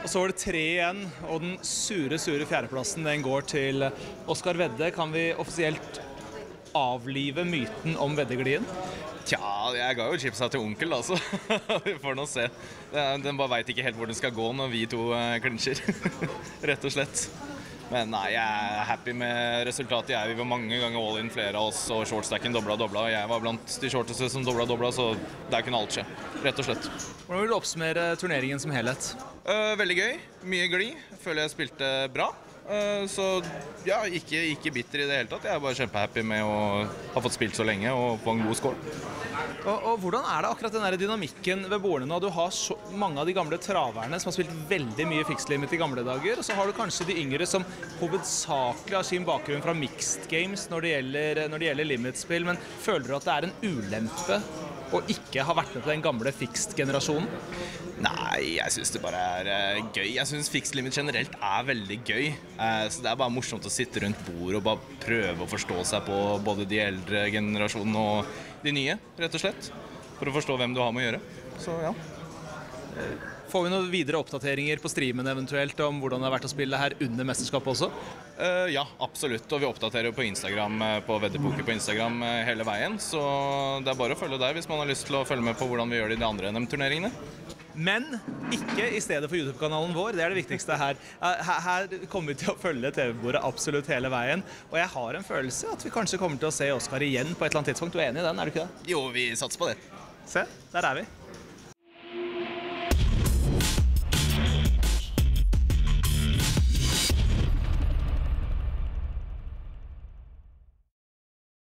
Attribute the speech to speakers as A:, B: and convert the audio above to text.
A: Så var det 3 igjen, og den sure fjerdeplassen den går til Oskar Vedde. Kan vi offisielt avlive myten om Veddeglien?
B: Tja, jeg ga jo chipsa til onkel, altså. Vi får nå se. Den bare vet ikke helt hvor den skal gå når vi to klinsjer, rett og slett. Men nei, jeg er happy med resultatet. Vi var mange ganger all in, flere av oss, og shortstacken dobla. Jeg var blant de shorteste som dobla, så der kunne alt skje, rett og slett.
A: Hvordan vil du oppsummere turneringen som helhet?
B: Veldig gøy, mye glid. Føler jeg spilte bra. Så ja, ikke bitter i det hele tatt. Jeg er bare kjempehappy med å ha fått spilt så lenge og få en god score.
A: Og hvordan er det akkurat den der dynamikken ved bordene nå? Du har så mange av de gamle traverne som har spilt veldig mye fixed limit i gamle dager, og så har du kanskje de yngre som hovedsakelig har sin bakgrunn fra mixed games når det gjelder limitspill, men føler du at det er en ulempe å ikke ha vært med på den gamle fixed-generasjonen?
B: Nei, jeg synes det bare er gøy. Jeg synes fixed limit generelt er veldig gøy. Så det er bare morsomt å sitte rundt bordet og bare prøve å forstå seg på både de eldre generasjonene og de nye, rett og slett. For å forstå hvem du har med å gjøre. Så ja.
A: Får vi noen videre oppdateringer på streamen eventuelt om hvordan det har vært å spille her under mesterskapet også?
B: Ja, absolutt. Og vi oppdaterer på Instagram, på Veddepoker på Instagram hele veien. Så det er bare å følge der hvis man har lyst til å følge med på hvordan vi gjør det i de andre NM-turneringene.
A: Men ikke i stedet for YouTube-kanalen vår, det er det viktigste her. Her kommer vi til å følge TV-bordet absolutt hele veien, og jeg har en følelse at vi kanskje kommer til å se Oskar igjen på et eller annet tidspunkt. Du er enig i den, er du ikke det?
B: Jo, vi satser på det.
A: Se, der er vi.